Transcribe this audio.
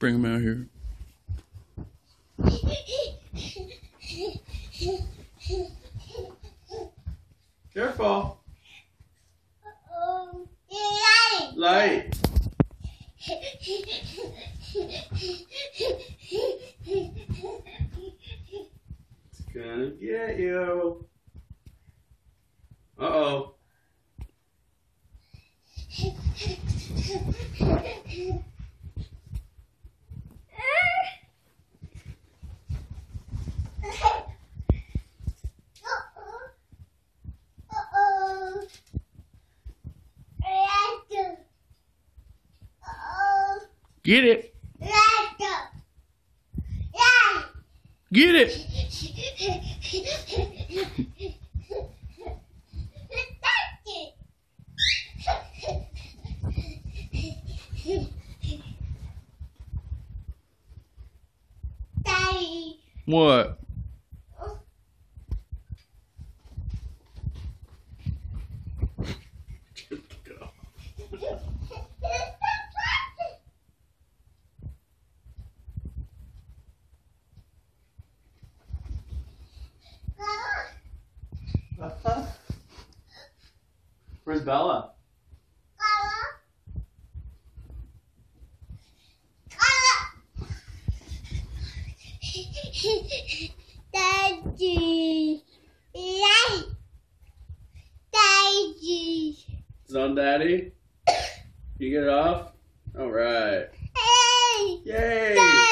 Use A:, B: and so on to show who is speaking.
A: Bring him out here. Careful. Light. It's gonna get you. Uh-oh. Get it. Get it.
B: Daddy.
A: What? Where's Bella?
B: Daddy. Daddy.
A: Is on Daddy? You get it off? Alright.
B: Hey.
A: Yay!
B: Daddy.